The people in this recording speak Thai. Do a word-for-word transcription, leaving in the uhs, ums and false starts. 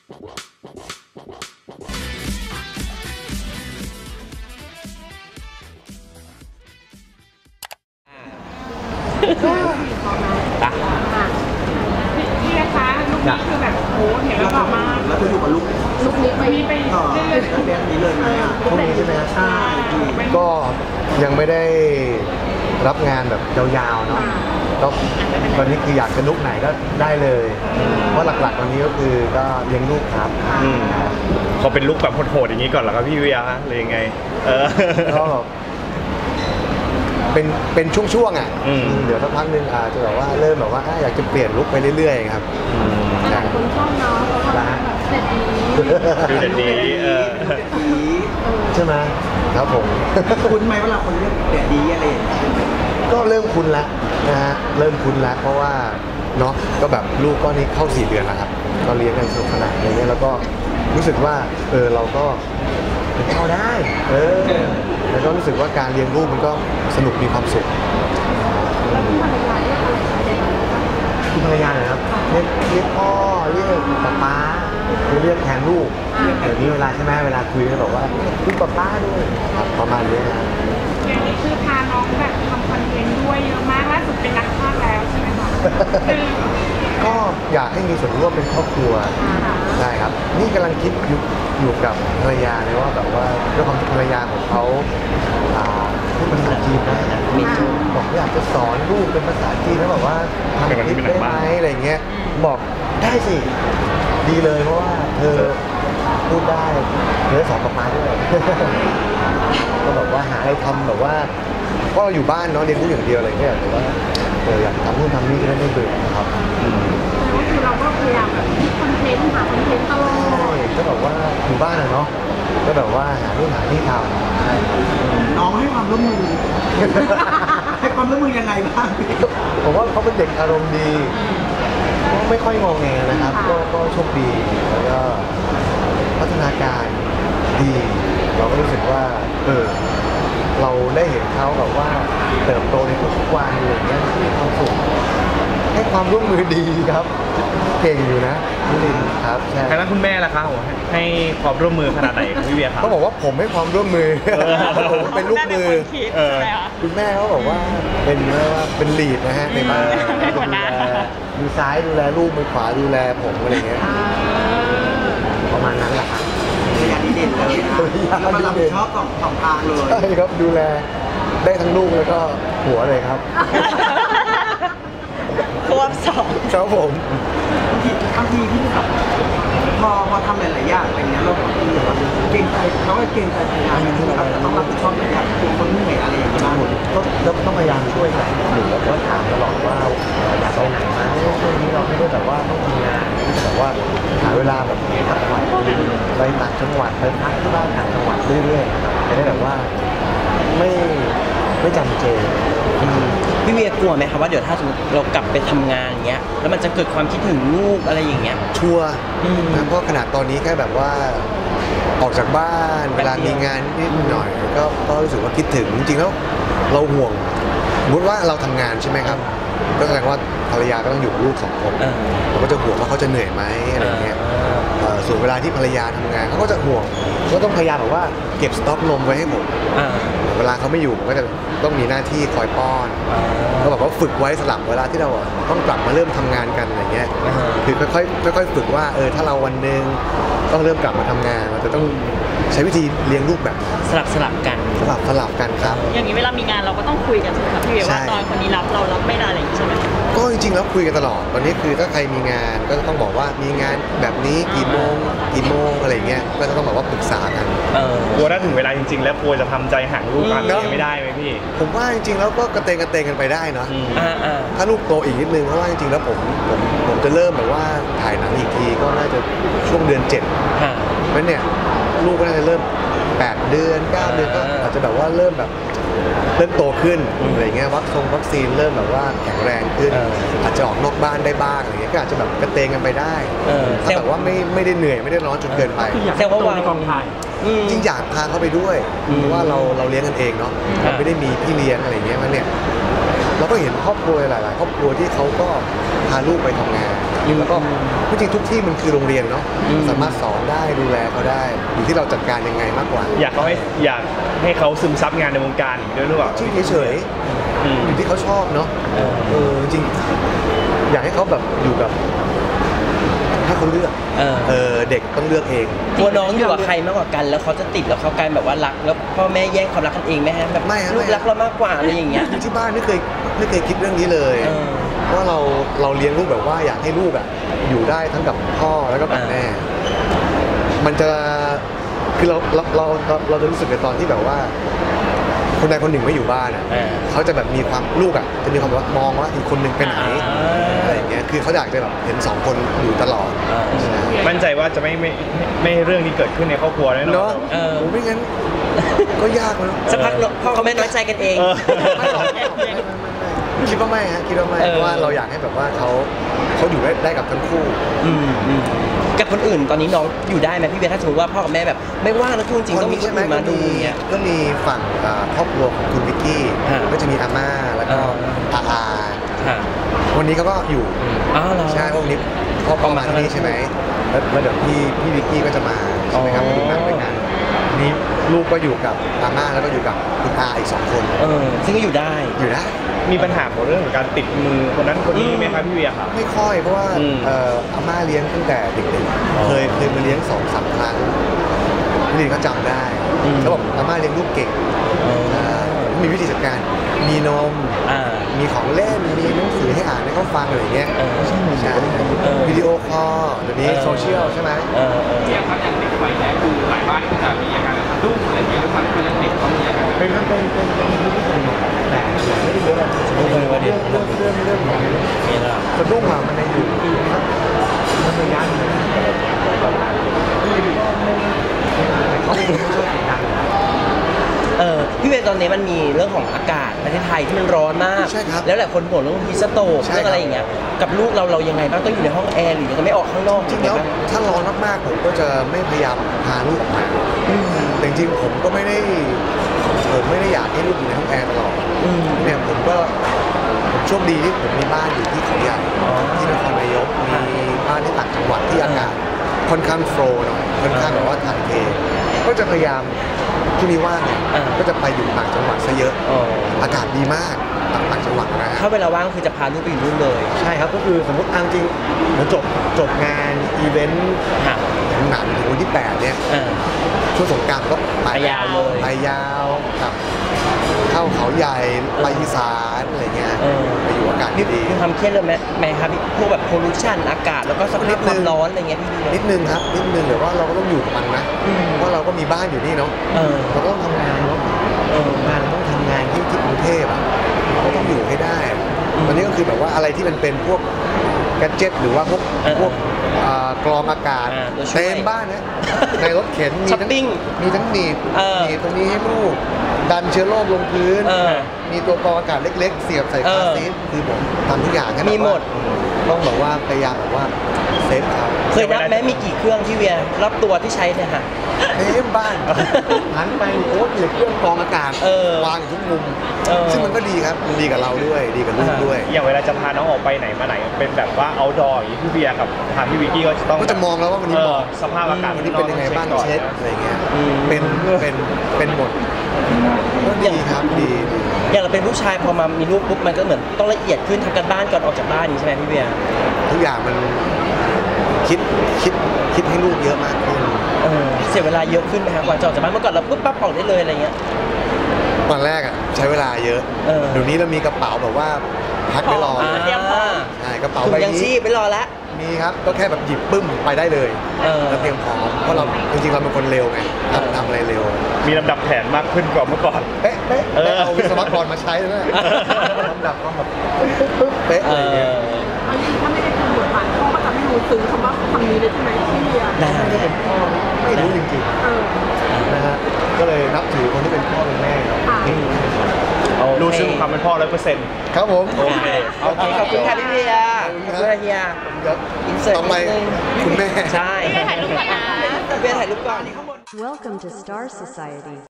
อ่ะพี่นะคะลูกนี้คือแบบโอ้เห็นแล้วบอกมาแล้วจะอยู่กับลูกลูกนี้ไปไปต่อเรื่องนี้เลยไหมอ่ะพวกนี้ใช่ไหมใช่ก็ยังไม่ได้รับงานแบบยาวๆเนาะก็ตอนนี้คืออยากจะลุกไหนก็ได้เลยเพราะหลักๆตอนนี้ก็คือก็เลี้ยงลูกครับเขาเป็นลูกแบบโหดๆอย่างนี้ก่อนเหรอครับพี่วิยาหรือยังไงเออก็เป็นเป็นช่วงๆอ่ะเดี๋ยวสักพักนึงอาจจะแบบว่าเริ่มแบบว่าอยากจะเปลี่ยนลุคไปเรื่อยๆครับหลายคนชอบน้องเขาทำแบบเสร็จดีดูเด็ดดีเออใช่ไหมครับผมคุ้นไหมเวลาคนเรียกเด็ดดีอะไรก็เริ่มคุ้นแล้วนะฮะเริ่มคุ้นแล้วเพราะว่าเนาะก็แบบลูกก็นี่เข้าสี่เดือนแล้วครับก็เลี้ยงกันสนุกสนานอย่างเงี้ยแล้วก็รู้สึกว่าเออเราก็เข้าได้เออแล้วก็รู้สึกว่าการเลี้ยงลูกมันก็สนุกมีความสุขคุณภรรยาเนี่ยครับเรียกเรียกพ่อเรียกป๊าป๊าเรียกแทนลูกเดี๋ยวนี้เวลาใช่ไหมเวลาคุยก็บอกว่าคุณป๊าป๊าด้วยประมาณนี้นะอย่างนี้คือพาน้องแบบทำคอนเทนต์ด้วยเยอะมากล่าสุดเป็นนักพากย์แล้วใช่ไหมคะก็อยากให้มีส่วนร่วมเป็นครอบครัวใช่ครับนี่กำลังคิดอยู่อยู่กับภรรยาเลยว่าแบบว่าด้วยความที่ภรรยาของเขาพูดภาษาจีนได้นะบอกอยากจะสอนลูกเป็นภาษาจีนแล้วแบบว่าทำคลิปได้ไหมอะไรเงี้ยบอกได้สิดีเลยเพราะว่าเธอพูดได้เธอสอนป๊าป๊าด้วยก็แบบว่าหาอะไรทำแบบว่าก็เราอยู่บ้านเนาะเรียนรู้อย่างเดียวอะไรเงี้ยแต่ว่าเอออยากทำนู่นทำนี่จะได้ไม่เบื่อครับคือเราก็พยายามแบบคิดคอนเทนต์หาคอนเทนต์ตลอดก็แบบว่าอยู่บ้านอะเนาะก็แบบว่าหานู่นหานี่ทำน้องให้ความร่วมมือให้ความร่วมมือยังไงบ้างผมว่าเขาเป็นเด็กอารมณ์ดีก็ไม่ค่อยงงแงนะครับก็ก็โชคดีแล้วก็พัฒนาการดีเราก็รู้สึกว่าเออเราได้เห็นเขาแบบว่าเติบโตในทุกๆวันอย่างเงี้ยมีความสุขให้ความร่วมมือดีครับเก่งอยู่นะพี่ลินครับใช่ทางด้านคุณแม่ล่ะครับให้ความร่วมมือขนาดไหนพี่เวียครับเขาบอกว่าผมให้ความร่วมมือผมเป็นลูกมือคุณแม่เขาบอกว่าเป็นว่าเป็นลีดนะฮะในบ้านดูแลมือซ้ายดูแลลูกมือขวาดูแลผมอะไรเงี้ยประมาณนั้นแหละครับภรรยาดีเด่นเลยนะมันรับผิดชอบสองสองทางเลยใช่ครับดูแลได้ทั้งลูกแล้วก็หัวเลยครับควบสองครับผมบางทีที่แบบพอพอทำหลายๆอย่างอะไรเงี้ยเราเก่งใจเขาก็เก่งใจงานที่เราต้องรับผิดชอบหลายอย่างคือคนเหนื่อยอะไรอย่างเงี้ยก็ต้องพยายามช่วยกันหรือว่าถามตลอดว่าอยากไปไหนมาช่วงนี้เราไม่ได้แบบว่าต้องทำงานแต่ว่าหาเวลาแบบต่างจังหวัดไปต่างจังหวัดไปพักที่บ้านต่างจังหวัดเรื่อยๆจะได้แบบว่าไม่ไม่จำเจพี่เวียกลัวไหมครับว่าเดี๋ยวถ้าสมมติเรากลับไปทำงานอย่างเงี้ยแล้วมันจะเกิดความคิดถึงลูกอะไรอย่างเงี้ยชัวร์นะเพราะขนาดตอนนี้แค่แบบว่าออกจากบ้านเวลามีงานนิดหน่อยก็ก็รู้สึกว่าคิดถึงจริงๆแล้วเราห่วงสมมติว่าเราทำงานใช่ไหมครับก็แสดงว่าภรรยาก็ต้องอยู่กับลูกสองคนเราก็จะห่วงว่าเขาจะเหนื่อยไหมอะไรเงี้ยส่วนเวลาที่ภรรยาทำงานเขาก็จะห่วงก็ต้องพยายามแบบว่าเก็บสต็อกนมไว้ให้ผมเวลาเขาไม่อยู่ผมก็จะต้องมีหน้าที่คอยป้อนก็แบบว่าฝึกไว้สลับเวลาที่เราต้องกลับมาเริ่มทำงานกันอะไรเงี้ยคือค่อยๆค่อยๆฝึกว่าเออถ้าเราวันหนึ่งต้องเริ่มกลับมาทำงานเราจะต้องใช้วิธีเลี้ยงลูกแบบสลับสลับกันสลับสลับกันครับอย่างนี้เวลามีงานเราก็ต้องคุยกันใช่ไหมครับพี่เวียว่าตอนคนนี้รับเรารับไม่ได้อะไรอย่างนี้ใช่ไหมก็จริงๆแล้วคุยกันตลอดตอนนี้คือถ้าใครมีงานก็ต้องบอกว่ามีงานแบบนี้กี่โมงกี่โมงอะไรเงี้ยก็จะต้องบอกว่าปรึกษากันกลัวถ้าถึงเวลาจริงๆแล้วกลัวจะทำใจห่างลูกกันไม่ได้ไหมพี่ผมว่าจริงๆแล้วก็กระเตงกระเตงกันไปได้เนาะถ้าลูกโตอีกนิดนึงเพราะว่าจริงๆแล้วผมผมผมจะเริ่มแบบว่าถ่ายหนังอีกทีก็น่าจะช่วงเดือนเจ็ดเพราะเนี่ยลูกก็น่าจะเริ่มแปดเดือนเก้าเดือนก็อาจจะแบบว่าเริ่มแบบเริ่มโตขึ้นอะไรเงี้ยวัคซีนวัคซีนเริ่มแบบว่าแข็งแรงขึ้นอาจจะออกนอกบ้านได้บ้างอะไรเงี้ยก็อาจจะแบบกระเตงกันไปได้ถ้าแบบว่าไม่ไม่ได้เหนื่อยไม่ได้ร้อนจนเกินไปแต่ว่าวางกองถ่ายจริงอยากพาเขาไปด้วยเพราะว่าเราเราเลี้ยงกันเองเนาะเราไม่ได้มีพี่เลี้ยงอะไรเงี้ยมันเนี่ยเราก็เห็นครอบครัวหลาย ๆ ครอบครัวที่เขาก็พาลูกไปทำงานแล้วก็จริงๆทุกที่มันคือโรงเรียนเนาะสามารถสอนได้ดูแลเขาได้อยู่ที่เราจัดการยังไงมากกว่าอยากเขาให้อยากให้เขาซึมซับงานในวงการอีกด้วยหรือเปล่าจริงเฉยอืมๆอยู่ที่เขาชอบเนาะเออจริงอยากให้เขาแบบอยู่กับให้เขาเลือกเออเออเด็กต้องเลือกเองกลัวน้องอยู่กับใครมากกว่ากัน แล้วเขาจะติดแล้วเขากลายแบบว่ารักแล้วพ่อแม่แย่งความรักกันเองไหมฮะแบบไม่ฮะลูไม่กรักเรามากกว่าอะไรอย่างเงี้ยอยู่ที่บ้านไม่เคยไม่เคยคิดเรื่องนี้เลยเออเพราะว่าเราเราเลี้ยงลูกแบบว่าอยากให้ลูกอ่ะอยู่ได้ทั้งกับพ่อแล้วก็กับอ่าแม่ มันจะคือเราเราเราเราเราจะรู้สึกในตอนที่แบบว่า คนใดคนหนึ่งไม่อยู่บ้านอ่ะเออเขาจะแบบมีความลูกอ่ะจะมีความแบบว่ามองว่าอีกคนหนึ่งไปไหนอ่าอะไรอย่างเงี้ยคือเขาอยากจะแบบเห็นสองคนอยู่ตลอดเออใช่มั่นใจว่าจะไม่ไม่ไม่ไม่ให้เรื่องนี้เกิดขึ้นในครอบครัวแน่นอนเนาะเออโอ้ไม่งั้นก็ยากนะสักพักพ่อกับแม่น้อยใจกันเองเออไม่หรอกไม่ไม่ไม่คิดว่าไม่ฮะคิดว่าไม่เออเพราะว่าเราอยากให้แบบว่าเขาเขาอยู่ได้ได้กับทั้งคู่อืมอืมกับคนอื่นตอนนี้น้องอยู่ได้ไหมพี่เบียร์ถ้าสมมติว่าพ่อกับแม่แบบไม่ว่างแล้วจริงๆต้องมีคนอื่นมาดูเนี่ยก็มีฝั่งอ่าครอบครัวของคุณวิกกี้ฮะก็จะมีอาม่าแล้วก็อาอาค่ะวันนี้เขาก็อยู่อ๋อเหรอใช่พวกนี้พ่อพ่อมาที่นี่ใช่ไหมแล้วแล้วเดี๋ยวพี่พี่วิกกี้ก็จะมาใช่ไหมครับอ๋อดูหนังด้วยกันนี่ลูกก็อยู่กับอาม่าแล้วก็อยู่กับคุณอาอีกสองคนเออซึ่งก็อยู่ได้อยู่ได้มีปัญหาของเรื่องของการติดมือคนนั้นคนนี้ไหมครับพี่เวียครับไม่ค่อยเพราะว่าอืมเอ่ออาม่าเลี้ยงตั้งแต่เด็กอ๋อๆเคยเคยมาเลี้ยงสองสามครั้งพี่ลินเขาจำได้อืมเขาบอกอาม่าเลี้ยงลูกเก่งอ๋ออ่ามีวิธีจัดการมีนมอ่ามีของเล่น มีหนังสือให้อ่านให้เขาฟังอะไรอย่างเงี้ยเออใช่เออวิดีโอคอลเดี๋ยวนี้เออโซเชียลใช่ไหมเออเออเนี่ยครับอย่างเด็กวัยแรกคือหลายบ้านก็จะมีอาการสะดุ้งอะไรอย่างเงี้ยด้วยความที่เด็กเขามีอาการเป็นเป็นเป็นเป็นเป็นแต่ไม่ได้เยอะอะไม่เคยว่าเดี๋ยวเรื่องเรื่องเรื่องของนี่ละสะดุ้งอะมันในอยู่ครับมันไม่ยั้งเลยเขาไม่ชอบเสียงดังเออพี่เบียร์ตอนนี้มันมีเรื่องของอากาศประเทศไทยที่มันร้อนมากใช่ครับแล้วหลายคนบ่นเรื่องฮีสโตกใช่เรื่องอะไรอย่างเงี้ยกับลูกเราเรายังไงบ้างต้องอยู่ในห้องแอร์หรือยังไม่ออกข้างนอกจริงๆแล้วถ้าร้อนมากๆผมก็จะไม่พยายามพาลูกออกมาแต่จริงๆผมก็ไม่ได้ผมไม่ได้อยากให้ลูกอยู่ในห้องแอร์ตลอดอืมเนี่ยผมก็ผมโชคดีที่ผมมีบ้านอยู่ที่เขาใหญ่อ๋อที่นครนายกมีบ้านที่ต่างจังหวัดที่อากาศค่อนข้างโฟลว์หน่อยค่อนข้างแบบว่าถ่ายเทก็จะพยายามที่นี่ว่างเนี่ยอ่าก็จะไปอยู่ต่างจังหวัดซะเยอะอ๋ออากาศดีมากต่างต่างจังหวัดนะฮะถ้าเวลาว่างคือจะพาลูกไปอยู่นู่นเลยใช่ครับก็คือสมมติเอาจริงเดี๋ยวจบจบงานอีเวนต์ค่ะหนังถึงวันที่แปดเนี่ยอ่าช่วงสงกรานต์ก็ไปไปยาวเลยไปยาวกับเข้าเขาใหญ่ไปอีสานอะไรเงี้ยเออไปอยู่อากาศมีดีมีความเครียดเลยไหมไหมครับพี่พวกแบบโพลูชันอากาศแล้วก็สภาพความร้อนอะไรเงี้ยพี่ๆนิดนึงครับนิดนึงเดี๋ยวว่าเราก็ต้องอยู่กับมันนะอืมเพราะเราก็มีบ้านอยู่นี่เนาะเออเราก็ต้องทำงานเนาะเอองานเราต้องทำงานที่ที่กรุงเทพอ่ะเราต้องอยู่ให้ได้อะตอนนี้ก็คือแบบว่าอะไรที่มันเป็นพวกแกดเจ็ตหรือว่าพวกเออพวกอ่ากรองอากาศอ่าตัวช่วยเต็มบ้านนะในรถเข็นมีช้อปทั้งปิ้งมีทั้งหนีบเออหนีบตรงนี้ให้ลูกดันเชื้อโรคลงพื้นเออมีตัวกรองอากาศเล็ก ๆ เสียบใส่เอคาอร์ซีทคือผมทำทุกอย่างให้แบบมีหมดว่าต้องแบบว่าพยายามแบบว่าเซฟเขาเคยนับไหมมีกี่เครื่องที่เวียรอบตัวที่ใช้เนี่ยค่ะเต็มบ้านหันไปโอ้เหลือเครื่องกรองอากาศเออวางอยู่ทุกมุมเออซึ่งมันก็ดีครับมันดีกับเราด้วยดีกับลูกด้วยอย่างเวลาจะพาน้องออกไปไหนมาไหนเป็นแบบว่า outdoor อย่างนี้พี่เวียกับทางพี่วิกกี้ก็จะต้องก็จะมองแล้วว่าวันนี้เอเหอมาะสภาพอากาศวันนี้เป็นยังไงบ้างเช็คอะไรเงี้ยอืมเป็นเป็นเป็นหมดก็ดีครับดีดีอย่างเราเป็นผู้ชายพอมามีลูกปุ๊บมันก็เหมือนต้องละเอียดขึ้นทำกันบ้านก่อนออกจากบ้านนี้ใช่ไหมพี่เบียร์ทุกอย่างมันคิดคิดคิดให้ลูกเยอะมากขึ้นเออเสียเวลาเยอะขึ้นไหมครับกว่าจะออกจากบ้านเมื่อก่อนเราปุ๊บปั๊บออกได้เลยอะไรเงี้ยตอนแรกอ่ะใช้เวลาเยอะเออเดี๋ยวนี้เรามีกระเป๋าแบบว่าพักไว้รออ่าเตรียมพร้อมใช่กระเป๋าถุงใบยังชีนี้พไปรอแล้วมีครับก็แค่แบบหยิบปึ้มไปได้เลยเออแล้วเตรียมพร้อมเพราะเราจริงๆเราเป็นคนเร็วไงทำทำอะไรเร็วมีลำดับแผนมากขึ้นกว่าเมื่อก่อนเป๊ะเป๊ะเออเป๊ะเอาวิศวกรมาใช้เลยนะลำดับความแบบปึ๊บปึ๊บเป๊ะเออะไรเงี้ยออันนี้ถ้าไม่ได้เป็นบทบาทพ่อก็จะไม่รู้ซึ้งคำว่าคำนี้เลยใช่ไหมพี่เบียร์ได้ไม่ได้เป็นพ่อไม่รู้จริงเออๆนะฮะก็เลยนับถือคนที่เป็นพ่อเป็นแม่ครับค่ะรู้ซึ้งความเป็นพ่อร้อยเปอร์เซ็นต์ครับผมโอเคโอเคขอบคุณค่ะพี่เบียร์ขอบคุณค่ะเฮียเดี๋ยวอินเสิร์ตต่อไปนิดนึงคุณแม่ใช่ถ่ายรูปก่อนนะพี่เบียร์ถ่ายรูปก่อน Welcome to Star Society.